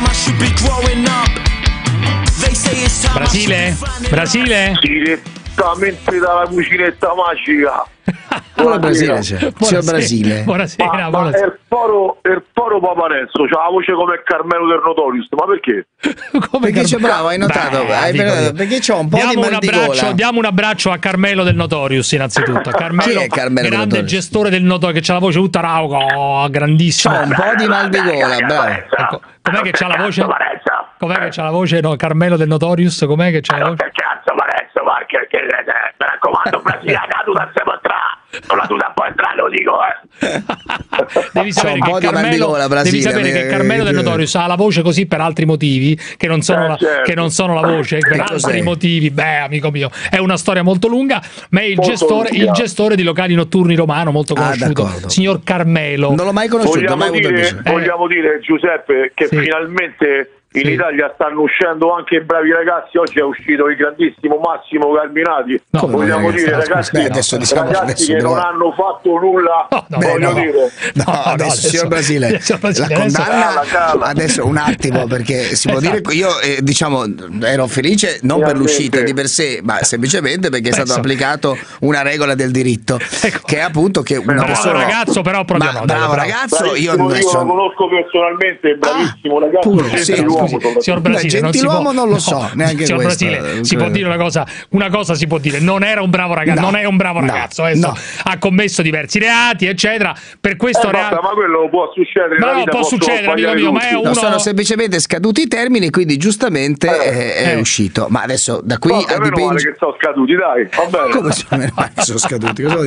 Brasile? Brasile? Direttamente dalla cucinetta magica. Buona Brasile, c'è Brasile. Buonasera, Ma è il poro Paparenzo, c'ha la voce come Carmelo del Notorious, ma perché? Perché c'è bravo, hai notato? Perché c'ho un po' di mal di gola. Diamo un abbraccio a Carmelo del Notorious innanzitutto. Carmelo, chi è Carmelo grande gestore del Notorious, che c'ha la voce tutta rauca, grandissima. C'ho un po' di mal di gola, bravo. Ecco, com'è che c'ha la voce? Com'è che c'ha la voce? No, Carmelo del Notorious, com'è che c'ha la voce? Che cazzo Parenzo, che mi raccomando, brasiliana, tu non sei entrare, tu non puoi entrare, lo dico, Devi sapere che Carmelo del Notorious ha la voce così per altri motivi che non sono la voce, per altri motivi. Beh, amico mio, è una storia molto lunga, ma è il gestore di locali notturni romano molto conosciuto, signor Carmelo. Non l'ho mai conosciuto. Vogliamo dire, Giuseppe, che finalmente in Italia stanno uscendo anche bravi ragazzi. Oggi è uscito il grandissimo Massimo Carminati. Vogliamo dire, ragazzi, che non hanno fatto nulla. Adesso, signor Brasile, la condanna adesso un attimo, perché si può dire, io diciamo ero felice non per l'uscita di per sé, ma semplicemente perché è stato applicato una regola del diritto, che è appunto che una persona, ragazzo, però proprio bravo ragazzo, io lo conosco personalmente, bravissimo ragazzo. Signor Brasile, gentiluomo non lo so, neanche signor questo. Brasile, si può dire una cosa si può dire, non era un bravo ragazzo, non è un bravo ragazzo, ha commesso diversi reati, eccetera, per questo ma quello può succedere, può succedere, amico mio, ma è uno... sono semplicemente scaduti i termini, quindi giustamente è uscito, ma adesso da qui a dipendere che sono scaduti, dai, va bene. Come sono scaduti? Cosa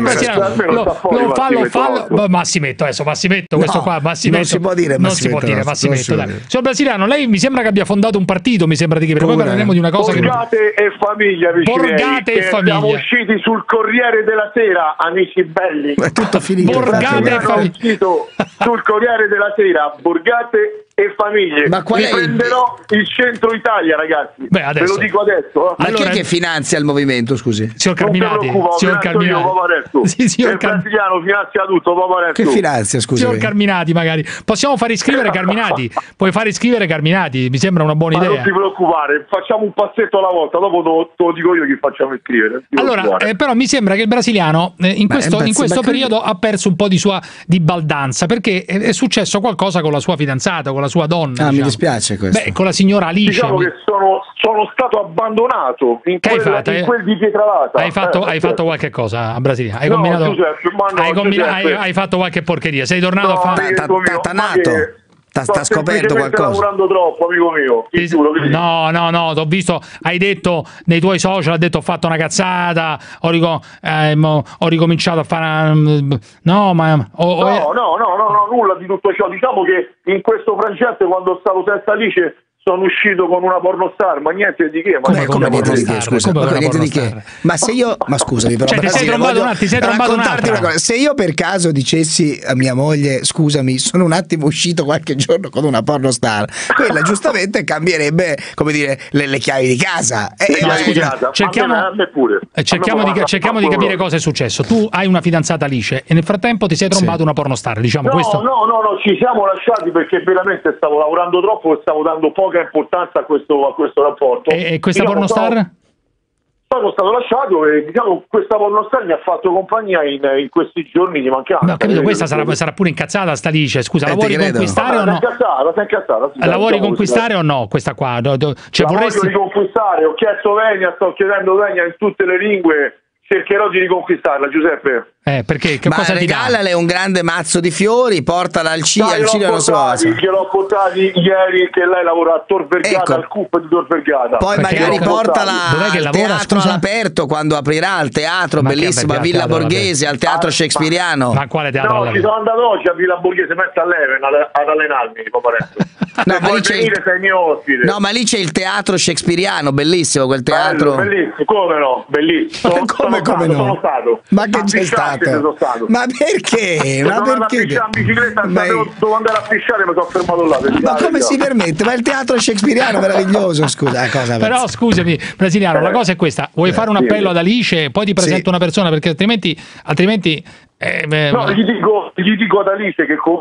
fallo, Massimetto, questo qua, Massimetto, non si può dire Massimetto, dai. Signor Brasiliano, lei mi sembra che abbia fondato un partito, mi sembra di che, poi parleremo di una cosa Borgate e famiglia, Borgate e famiglia. Siamo usciti sul Corriere della Sera, amici belli. È tutto finito. Borgate e famiglia. Sul Corriere della Sera, Borgate e famiglie. Ma qual è prenderò il centro Italia, ragazzi. Beh, adesso. Ve lo dico adesso. Ma chi è che finanzia il movimento, scusi? Signor Carminati. Signor Brasiliano finanzia tutto, Paparetto. Che finanzia, scusi? Signor Carminati, magari. Possiamo fare iscrivere Carminati? Puoi fare iscrivere Carminati? Mi sembra una buona idea. Non ti preoccupare, facciamo un passetto alla volta, dopo te lo dico io chi facciamo iscrivere. Allora, però mi sembra che il brasiliano in questo periodo ha perso un po' di baldanza, perché è successo qualcosa con la sua fidanzata, con la sua donna. Mi dispiace questo. Con la signora Alice. Diciamo che sono stato abbandonato in quel di Pietralata. Hai fatto qualche cosa a Brasile? Hai fatto qualche porcheria? Sei tornato a fare... Sta scoperto qualcosa. Stai lavorando troppo, amico mio. No, t'ho visto, hai detto nei tuoi social, ha detto ho fatto una cazzata, ho ricominciato a fare no, nulla di tutto ciò. Diciamo che in questo frangente, quando stavo senza Alice, sono uscito con una pornostar, ma niente di che. Come niente di che, scusa? Niente di che. Ma se io, scusami, però ti sei trombato una cosa. Se io per caso dicessi a mia moglie, scusami, sono un attimo uscito qualche giorno con una pornostar, quella giustamente cambierebbe, come dire, le chiavi di casa. Cerchiamo di capire cosa è successo. Tu hai una fidanzata Alice e nel frattempo ti sei trombato una pornostar, diciamo questo? No, ci siamo lasciati perché veramente stavo lavorando troppo e stavo dando poca importanza a questo rapporto. E questa pornostar? Sono stato lasciato e questa pornostar mi ha fatto compagnia in questi giorni di mancanza. No, ho capito, questa sarà pure incazzata sta Alice, scusa, lavori conquistare o no? Si è incazzata. Lavori conquistare o no questa qua? Vorresti riconquistare, ho chiesto venia, sto chiedendo venia in tutte le lingue, cercherò di riconquistarla, Giuseppe. Perché che cosa ti dà? Regalale un grande mazzo di fiori, portala al Cile non so. Gliel'ho portati ieri che lei lavora a Tor Vergata, al CUP di Tor Vergata. Poi magari portala al teatro all'aperto quando aprirà, al teatro bellissimo a Villa Borghese, al teatro shakespeariano. Ma quale teatro? No, ci sono andato oggi a Villa Borghese mentre all'Even ad allenarmi, sei mio ospite. No, ma lì c'è il teatro shakespeariano, bellissimo quel teatro. Bellissimo, come no? Bellissimo. Sono stato. Ma che c'è stato? Ma perché? Ma perché? In bicicletta, devo andare a pisciare, mi sono fermato là. Ma come si permette? Ma il teatro shakespeariano meraviglioso, scusa. Però scusami, brasiliano, la cosa è questa: vuoi fare un appello ad Alice, poi ti presento una persona, perché altrimenti no, gli dico ad Alice che comunque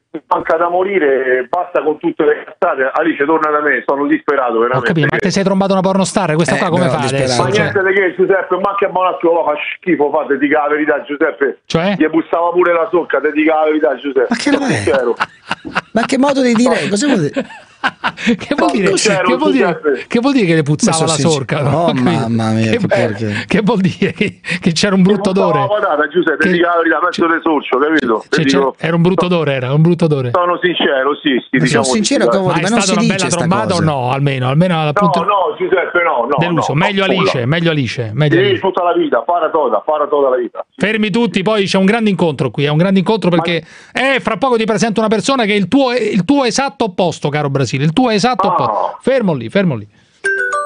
manca da morire, basta con tutte le cazzate. Alice, torna da me, sono disperato veramente. Ho capito, ma ti sei trombato una pornostar? Questa qua come fa adesso? Ma niente di che, Giuseppe, ma che Bonaccio fa schifo, fa, ti dica la verità, Giuseppe. Cioè? Gli bussava pure la socca, ti dica la verità, Giuseppe. Ma che è? Ma che modo di dire? Cosa vuol dire? Che vuol dire che le puzzava la sorca? Oh mamma mia, che vuol dire? Che c'era un brutto odore? Giuseppe, dica la verità, mezzo del sorcio, capito? Era un brutto odore, era un brutto odore. Sono sincero, sì, diciamo. Sono sincero, ma è stata una bella trombata o no? Almeno dal punto. No, Giuseppe, no. Deluso, meglio Alice. Sì, tutta la vita, para toda la vita. Fermi tutti, poi c'è un grande incontro qui, è un grande incontro perché fra poco ti presento una persona che è il tuo esatto opposto, caro Brasile, il tuo esatto opposto. Fermo lì.